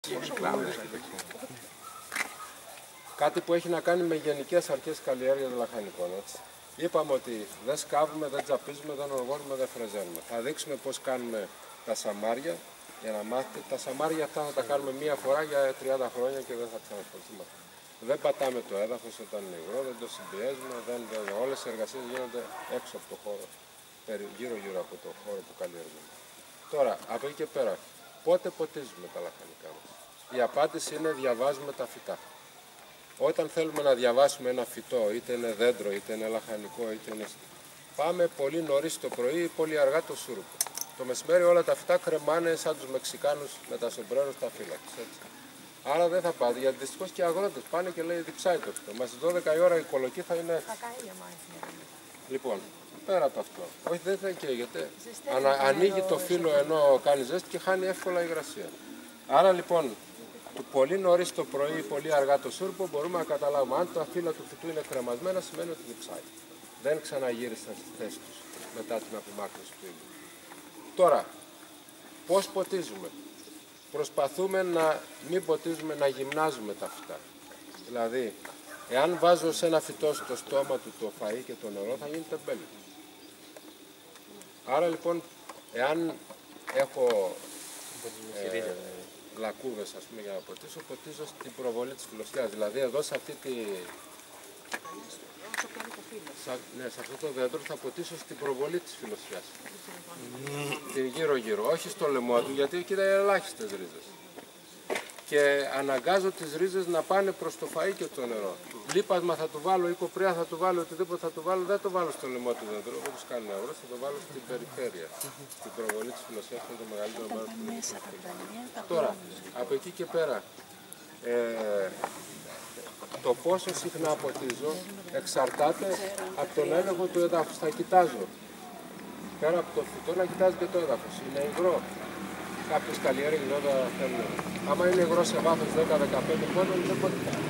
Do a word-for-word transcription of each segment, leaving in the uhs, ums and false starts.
Κάτι που έχει να κάνει με γενικές αρχές καλλιέργειας λαχανικών. Έτσι. Είπαμε ότι δεν σκάβουμε, δεν τζαπίζουμε, δεν οργώνουμε, δεν φρεζαίνουμε. Θα δείξουμε πώς κάνουμε τα σαμάρια για να μάθετε. Τα σαμάρια αυτά θα τα κάνουμε μία φορά για τριάντα χρόνια και δεν θα ξανασχοληθούμε. Δεν πατάμε το έδαφος όταν είναι υγρό, δεν το συμπιέζουμε, δεν, δεν, όλες οι εργασίες γίνονται έξω από το χώρο, γύρω-γύρω από το χώρο που καλλιεργούμε. Τώρα, από εκεί και πέρα, πότε ποτίζουμε τα λαχανικά μας? Η απάντηση είναι διαβάζουμε τα φυτά. Όταν θέλουμε να διαβάσουμε ένα φυτό, είτε είναι δέντρο, είτε είναι λαχανικό, είτε είναι... Πάμε πολύ νωρίς το πρωί ή πολύ αργά το σούρουπο. Το μεσημέρι όλα τα φυτά κρεμάνε σαν τους Μεξικάνους με τα σομπρέρο στα φύλακες. Άρα δεν θα πάτε, γιατί δυστυχώς και οι αγρότες πάνε και λέει διψάει το φυτό. Μα στις δώδεκα η ώρα η κολοκή θα είναι... Λοιπόν, πέρα από αυτό. Όχι, δεν θα καίγεται. Ανα, ανοίγει το φύλλο ενώ κάνει ζέστη και χάνει εύκολα υγρασία. Άρα λοιπόν, πολύ νωρίς το πρωί ή πολύ αργά το σούρπο μπορούμε να καταλάβουμε αν τα φύλλα του φυτού είναι κρεμασμένα, σημαίνει ότι διψάει. Δεν ξαναγύρισαν στη θέση τους μετά την απομάκρυνση του ήλιου. Τώρα, πώς ποτίζουμε? Προσπαθούμε να μην ποτίζουμε, να γυμνάζουμε τα φυτά. Δηλαδή, εάν βάζω σε ένα φυτό στο στόμα του το φαΐ και το νερό, θα γίνει τεμπέλι. Άρα λοιπόν, εάν έχω ε, λακκούβες, ας πούμε, για να ποτίσω, ποτίζω στην προβολή της φιλοσιάς. Δηλαδή, εδώ σε αυτή τη... Σα, ναι, σε αυτό το δέντρο θα ποτίσω στην προβολή της φιλοσιάς. Mm. Την γύρω-γύρω, όχι στο λαιμό του, γιατί εκεί είναι ελάχιστες ρίζες. Και αναγκάζω τις ρίζες να πάνε προς το φαΐ και το νερό. Λίπασμα θα του βάλω ή κοπριά θα του βάλω, οτιδήποτε θα του βάλω, δεν το βάλω στο λαιμό του δέντρου, όπως κάνουν οι αγρότες, θα το βάλω στην περιφέρεια. Στην προβολή της φιλοσιάς που είναι το μεγαλύτερο μέρος του δέντρου. Τώρα, από εκεί και πέρα, ε, το πόσο συχνά ποτίζω εξαρτάται από τον έλεγχο του εδάφους. Θα κοιτάζω πέρα από το φυτό να κοιτάζει και το έδαφος. Είναι υγρό. Κάποιες καλλιέργειες βέβαια θέλουν. Άμα είναι υγρό σε βάθος δέκα με δεκαπέντε πόντων δεν ποτίζει.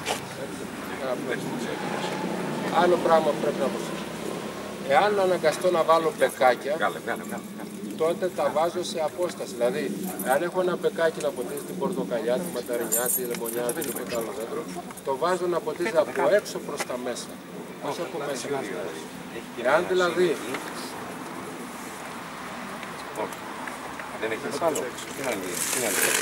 Άλλο πράγμα που πρέπει να προσέξω. Εάν αναγκαστώ να βάλω μπεκάκια, τότε τα βάζω σε απόσταση. Δηλαδή, αν έχω ένα μπεκάκι να ποτίζει την πορτοκαλιά, τη ματαρινιά, τη λεμονιά, οτιδήποτε άλλο δέντρο, το βάζω να ποτίζει από έξω προς τα μέσα. Όχι από μέσα προς τα έξω. Εάν δηλαδή. Δεν έχει άλλο. Τι να γίνει, τι να γίνει.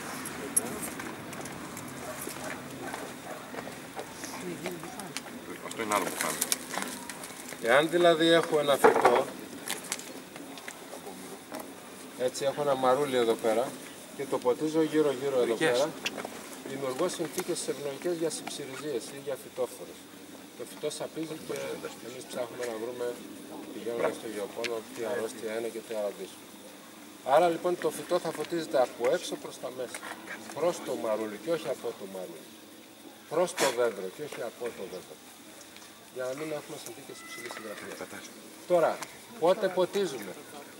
Αυτό είναι άλλο που πάμε. Εάν δηλαδή έχω ένα φυτό, έτσι έχω ένα μαρούλι εδώ πέρα και το ποτίζω γύρω γύρω εδώ πέρα, δημιουργώ συνθήκες ευνοϊκές για συψιριζίες ή για φυτόφθορες. Το φυτό σαπίζει και εμείς ψάχνουμε να βρούμε, πηγαίνοντας στο γεωπόνο, τι αρρώστια είναι και τι αραδίσουν. Άρα λοιπόν το φυτό θα φωτίζεται από έξω προς τα μέσα, προς το μαρούλι και όχι από το μαρούλι, προς το δέντρο και όχι από το δέντρο, για να μην έχουμε συνθήκες υψηλής υγρασίας. Τώρα, πότε ποτίζουμε?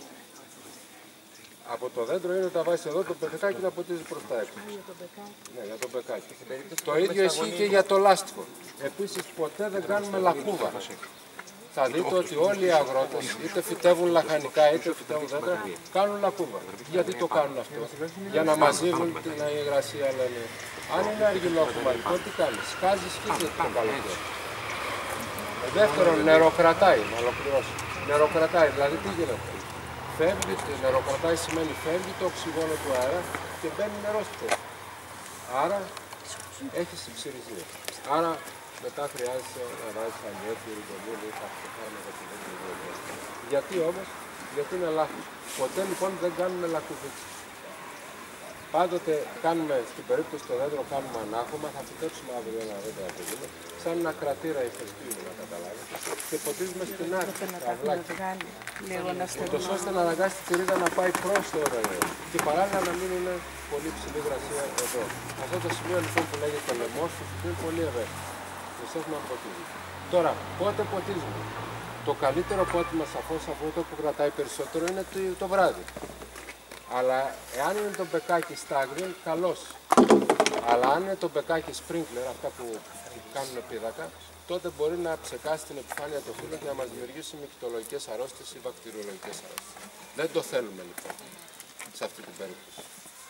Από το δέντρο είναι όταν βάζεις εδώ το μπεκάκι να ποτίζει προς τα έξω. Ναι, για το μπεκάκι. Το ίδιο ισχύει και για το λάστιχο. Επίσης ποτέ δεν κάνουμε λακκούβα. Θα δείτε ότι όλοι οι αγρότες είτε φυτεύουν λαχανικά είτε φυτεύουν δέντρα κάνουν λακκούβα. Γιατί το κάνουν αυτό? Για να μαζεύουν την υγρασία, λένε. Αν είναι αργυλόχρωμα, τι κάνεις? Σκάζεις και το καλοκαίρι. Δεύτερον, νεροκρατάει, να ολοκληρώσω. Νεροκρατάει, δηλαδή τι γίνεται? Φεύγει, νεροκρατάει σημαίνει φεύγει το οξυγόνο του αέρα και μπαίνει νερό στη θέση. Άρα έχει συψιριζία. Άρα μετά χρειάζεται να βάζεις αλιέτη, ριγκολίνη ή κάποια φάρμακα που δεν είναι. Γιατί όμως? Γιατί είναι λάθος. Ποτέ λοιπόν δεν κάνουμε λακκουβίτσες. Πάντοτε κάνουμε, στην περίπτωση το δέντρο κάνουμε ανάχωμα, θα φυτέψουμε αύριο ένα δέντρο από εδώ, σαν ένα κρατήρα ηφαιστείου να καταλάβετε, και ποτίζουμε στην άκρη, τα αυλάκια. Ούτως ώστε να αναγκάσει τη ρίζα να πάει προς το δέντρο και παράλληλα να μην είναι πολύ ψηλή υγρασία εδώ. Αυτό το σημείο λοιπόν που λέγεται λαιμός είναι πολύ ευαίσθητο. Προσέχουμε να ποτίζουμε. Τώρα, πότε ποτίζουμε? Το καλύτερο πότιμα σαφώς από αυτό που κρατάει περισσότερο είναι το βράδυ. Αλλά εάν είναι το μπεκάκι στάγριο, καλώς. Αλλά αν είναι το μπεκάκι sprinkler, αυτά που κάνουν πίδακα, τότε μπορεί να ψεκάσει την επιφάνεια του φύλλου και να μας δημιουργήσει μυκτολογικές αρρώστιες ή βακτηριολογικές αρρώστιες. Δεν το θέλουμε λοιπόν σε αυτή την περίπτωση.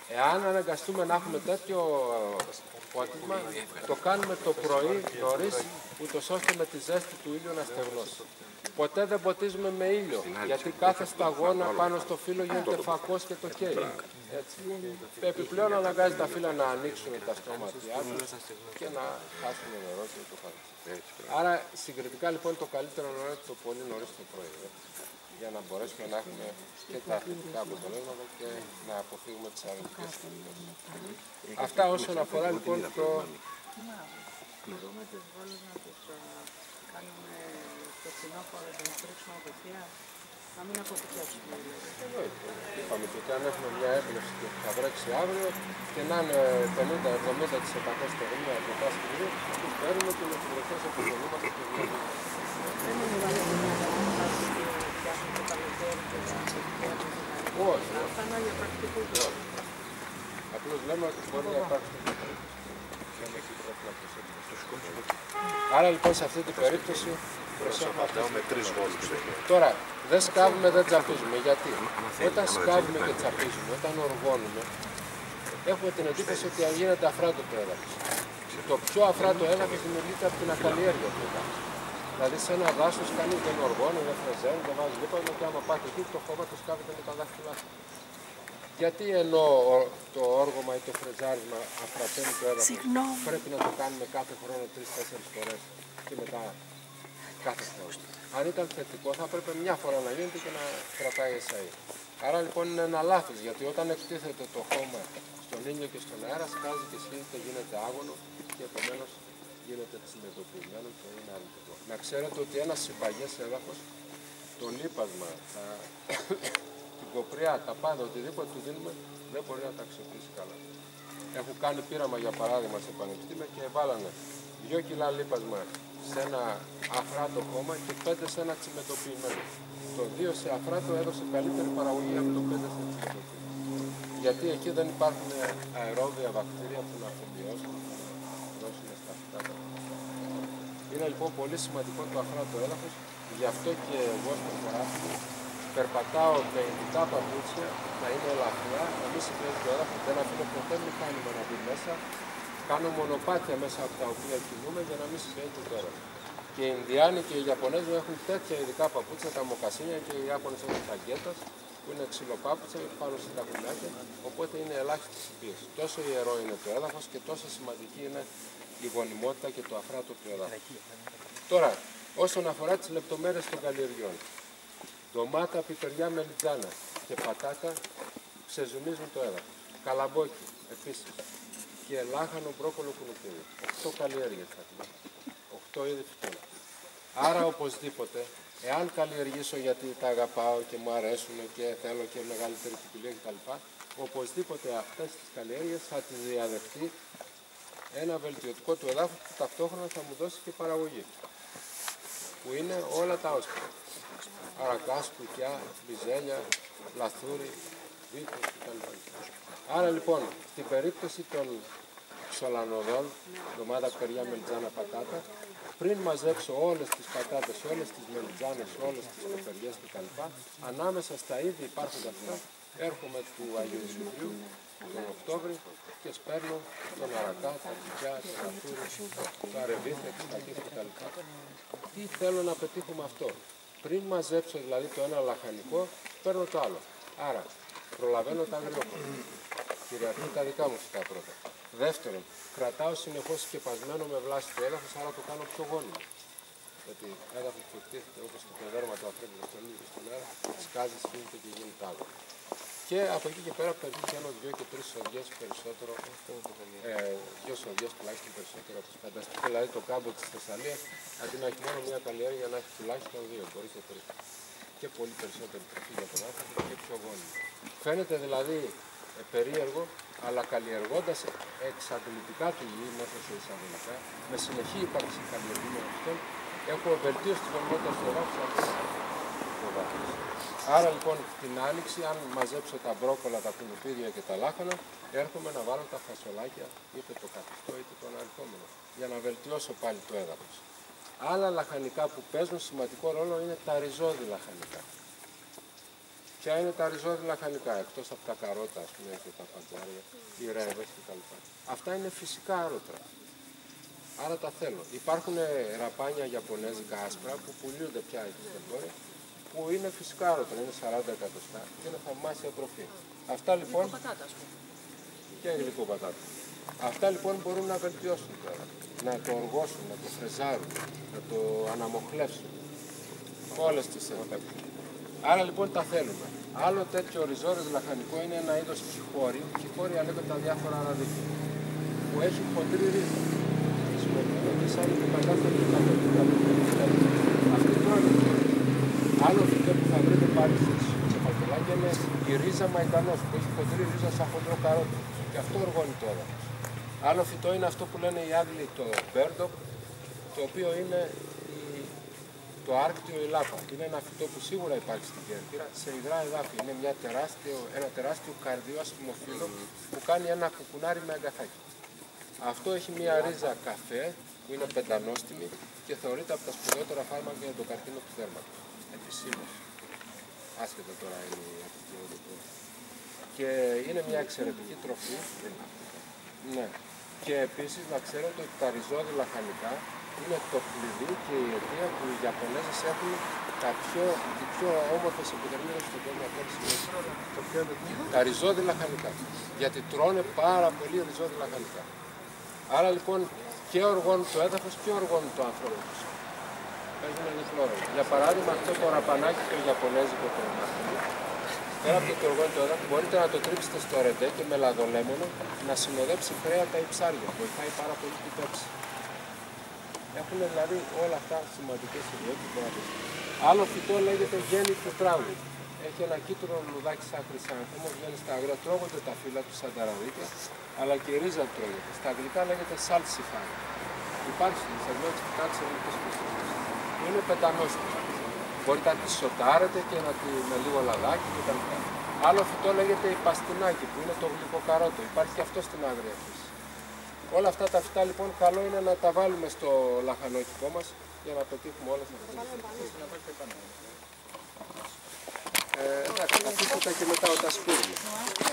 Εάν αναγκαστούμε να έχουμε τέτοιο πότισμα, το κάνουμε το πρωί νωρίς, ούτως ώστε με τη ζέστη του ήλιου να στεγνώσει. Ποτέ δεν ποτίζουμε με ήλιο, γιατί κάθε σταγόνα πάνω στο φύλλο γίνεται φακός και το καίει. Έτσι. Επιπλέον αναγκάζει τα φύλλα να ανοίξουν τα στόματιά τους και να χάσουν νερό και το παρελθόν. Άρα συγκριτικά λοιπόν το καλύτερο είναι το πολύ νωρίς το πρωί, για να μπορέσουμε να έχουμε και τα θετικά αποτελέσματα και να αποφύγουμε τις αρνητικές συνέπειες. Αυτά όσον αφορά λοιπόν το... Μπορούμε τις βόλες να τις κάνουμε στο φθινόπωρο, να τις ρίξουμε απευθείας, να μην αποθηκεύσουμε. Είπαμε και ότι αν έχουμε μια έμπνευση και θα βρέξει αύριο και να είναι πενήντα με εβδομήντα τοις εκατό στερεία από τα σκηνή, τους παίρνουμε και με τις βροχές αποτελούμαστε και βγαίνουμε. Δεν είναι βάλε μια γραμμάτα και φτιάχνει το καλοκαίρι και τα αποθηκεύσουμε. Όχι. Αυτά είναι για πρακτικούς λόγους. Απλώς λέμε ότι μπορεί να υπάρξει. Άρα λοιπόν σε αυτή την περίπτωση με τρεις βόλους. τώρα δεν σκάβουμε, δεν τσαπίζουμε. Γιατί όταν σκάβουμε και τσαπίζουμε, όταν οργώνουμε, έχουμε την εντύπωση ότι γίνεται αφράτο το έδαφος. Το πιο αφράτο έδαφος δημιουργείται από την ακαλλιέργεια του έδαφους. Δηλαδή σε ένα δάσος κανείς δεν οργώνει, δεν φρεζέρει, δεν βάζει λίπασμα και άμα πάτε εκεί το χώμα το σκάβετε με τα δάχτυλά του. Γιατί ενώ το όργωμα ή το φρεζάρισμα αφρατώνει το έδαφος, πρέπει να το κάνουμε κάθε χρόνο τρεις-τέσσερις φορές και μετά κάθε χρόνο. Αν ήταν θετικό θα έπρεπε μια φορά να γίνεται και να κρατάει εσάι. Άρα λοιπόν είναι ένα λάθος, γιατί όταν εκτίθεται το χώμα στον ήλιο και στον αέρα, σκάζει και σχίζεται, γίνεται άγωνο και επομένως γίνεται συμμετοποιημένο και είναι αρνητικό. Να ξέρετε ότι ένα συμπαγές έδαφος, το λίπασμα, τα... την κοπριά, τα πάντα, οτιδήποτε του δίνουμε, δεν μπορεί να τα αξιοποιήσει καλά. Έχουν κάνει πείραμα για παράδειγμα σε πανεπιστήμια και βάλανε δύο κιλά λίπασμα σε ένα αφράτο χώμα και πέντε σε ένα τσιμεντοποιημένο. Το δύο σε αφράτο έδωσε καλύτερη παραγωγή από το πέντε σε τσιμεντοποιημένο. Γιατί εκεί δεν υπάρχουν αερόβια βακτήρια που να αφαιδιώσουν, δώσουν στα φυτά. Είναι λοιπόν πολύ σημαντικό το αφράτο έδαφος, γι' αυτό και εγώ στο χωράφι περπατάω με ειδικά παπούτσια, να είναι ελαφριά, να μην συμπλέζει το έδαφος, δεν αφήνω ποτέ μηχάνημα να μπει μέσα. Κάνω μονοπάτια μέσα από τα οποία κινούμε για να μην συμπλέζει το έδαφος. Και οι Ινδιάνοι και οι Ιαπωνέζοι έχουν τέτοια ειδικά παπούτσια, τα μοκασίνια, και οι Ιάπωνες έχουν τα γκέτας, που είναι ξυλοπάπουτσια πάνω σε τα κουνάκια, οπότε είναι ελάχιστη συμπίεση. Τόσο ιερό είναι το έδαφος και τόσο σημαντική είναι η γονιμότητα και το αφράτο του έδαφους. Τώρα, όσον αφορά τις λεπτομέρειες των καλλιεργειών, ντομάτα, πιπεριά, μελιτζάνα και πατάτα ξεζουμίζουν το έδαφος. Καλαμπόκι επίσης και λάχανο, μπρόκολο, κουνουπίδι. Οκτώ καλλιέργειες θα πούμε. Οκτώ είδη φυτών. Άρα οπωσδήποτε, εάν καλλιεργήσω γιατί τα αγαπάω και μου αρέσουν και θέλω και μεγαλύτερη ποικιλία κτλ., οπωσδήποτε αυτές τις καλλιέργειες θα τις διαδεχτεί ένα βελτιωτικό του εδάφους που ταυτόχρονα θα μου δώσει και παραγωγή. Που είναι όλα τα όσπρια. Αρακά, σκουκιά, μπιζέλια, λαθούρι, βίκος κτλ. Άρα λοιπόν, στην περίπτωση των ξολανοδών, ντομάτα, πιπεριά, μελιτζάνα, πατάτα, πριν μαζέψω όλες τις πατάτες, όλες τις μελιτζάνες, όλες τις πιπεριές κτλ., ανάμεσα στα ήδη υπάρχοντα αυτά, έρχομαι του Αγίου Δημητρίου τον Οκτώβρη και σπέρνω τον αρακά, τα κουκιά, τα λαθούρι, τα ρεβίθια, τις κακές κτλ. Τι θέλω να πετύχω με αυτό? Πριν μαζέψω δηλαδή το ένα λαχανικό, παίρνω το άλλο. Άρα, προλαβαίνω τα αγριόχωρα. Κυριαρχούν τα δικά μου φυτά πρώτα. Δεύτερον, κρατάω συνεχώς σκεπασμένο με βλάση το έδαφος, άρα το κάνω πιο γόνιμο. Γιατί έδαφος που εκτίθεται όπως και το δέρμα του αφρέντου στον ήλιο στον αέρα, σκάζει, σχίζεται και γίνεται άλλο. Και από εκεί και πέρα πετυχαίνω δύο και τρεις σοδιές περισσότερο, ε, δύο σοδιές τουλάχιστον περισσότερο από τις φανταστικές. Δηλαδή το κάμπο της Θεσσαλίας, αντί να έχει μόνο μια καλλιέργεια, να έχει τουλάχιστον δύο, μπορεί και τρεις. Και πολύ περισσότερη τροφή για τον άνθρωπο και πιο γόνιμο. Φαίνεται δηλαδή ε, περίεργο, αλλά καλλιεργώντας εξαντλητικά τη γη μέσα σε εισαγωγικά, με συνεχή ύπαρξη καλλιεργούμενων αυτών, έχω βελτίωση της γονιμότητας του εδάφους. Άρα λοιπόν την άνοιξη, αν μαζέψω τα μπρόκολα, τα κουνουπίδια και τα λάχανα, έρχομαι να βάλω τα φασολάκια, είτε το καθιστό είτε το αναλυκόμενο, για να βελτιώσω πάλι το έδαφος. Άλλα λαχανικά που παίζουν σημαντικό ρόλο είναι τα ριζώδη λαχανικά. Ποια είναι τα ριζόδι λαχανικά, εκτός από τα καρότα, ας πούμε, και τα παντζάρια, οι ρεύες κτλ. Αυτά είναι φυσικά άρωτρα. Άρα τα θέλω. Υπάρχουν ραπάνια ιαπωνέζικα άσπρα που πουλούνται πια εκεί στην εμπόρια, που είναι φυσικά άρωτρα, είναι σαράντα εκατοστά και είναι θαυμάσια τροφή. Αυτά λοιπόν. Πατάτα, ας πούμε. Και γλυκό πατάτα. Αυτά λοιπόν μπορούν να βελτιώσουν τώρα. Να το οργώσουν, να το φρεζάρουν, να το αναμοχλεύσουν. Όλες τις επέπτουν. Άρα λοιπόν τα θέλουμε. Άλλο τέτοιο ριζόρες λαχανικό είναι ένα είδος κυχώρι. Κυχώρια λέγονται τα διάφορα αναδείχια. Που έχει χοντρή ρίζα. Χρησιμοποιούνται σαν την κατάσταση του καθόλου. Αυτή τρώνε. Άλλο φυτό που θα βρείτε πάλι σε φακελάκια είναι η ρίζα μαϊντανός που έχει χοντρή ρίζα σαν χοντρό καρότο. Και αυτό οργώνει το έδαφος. Άλλο φυτό είναι αυτό που λένε οι Άγγλοι το μπέρντοκ, το οποίο είναι η... το άρκτιο ηλάπα. Είναι ένα φυτό που σίγουρα υπάρχει στην Κέρκυρα, σε υγρά εδάφη. Είναι μια τεράστιο, ένα τεράστιο καρδιόασχημο φύλλο που κάνει ένα κουκουνάρι με αγκαθάκι. Αυτό έχει μια ρίζα καφέ που είναι πεντανόστιμη και θεωρείται από τα σπουδαιότερα φάρμακα για τον καρκίνο του δέρματος. Επισήμως. Άσχετα τώρα είναι η απεικιότητα. Και είναι μια εξαιρετική τροφή. Ναι. Και επίσης να ξέρετε ότι τα ριζόδι λαχανικά είναι το κλειδί και η αιτία που οι Ιαπωνέζες έχουν τα πιο, οι πιο όμορφες επιδερμίδες στον κόσμο ακόμα. Τα ριζόδι λαχανικά. Γιατί τρώνε πάρα πολύ ριζόδι λαχανικά. Άρα λοιπόν και οργώνουν το έδαφος και οργώνουν το άνθρωπο τους. Παίζουν διπλό ρόλο. Για παράδειγμα αυτό το ραπανάκι το Ιαπωνέζικο το μάθημα, πέρα από το ότι οργώνει το έδαφος, μπορείτε να το τρίψετε στο ρεντέ και με λαδολέμονο να συνοδέψει κρέατα ή ψάρια. Βοηθάει πάρα πολύ την πέψη. Έχουν δηλαδή όλα αυτά σημαντικές ιδιότητες. Άλλο φυτό λέγεται γέννη του τράγου. Έχει ένα κίτρινο λουδάκι σαν χρυσάνθεμο, βγαίνει στα αγρία, τρώγονται τα φύλλα του σαν ταραδίκια, αλλά και η ρίζα τρώγεται. Στα αγγλικά λέγεται salsify. Υπάρχει στις αγγλικές κοιτάξεις ελληνικές φύλλες. Είναι πεντανόστιμη. Μπορείτε να τη σοτάρετε και να τη με λίγο λαδάκι κτλ. Άλλο φυτό λέγεται η παστινάκι που είναι το γλυκοκαρότο. Υπάρχει και αυτό στην άγρια φύση. Όλα αυτά τα φυτά λοιπόν καλό είναι να τα βάλουμε στο λαχανόκηπό μας για να πετύχουμε όλες αυτές τις ε, εντάξει, θα αφήσουμε και μετά όταν σπίρουμε.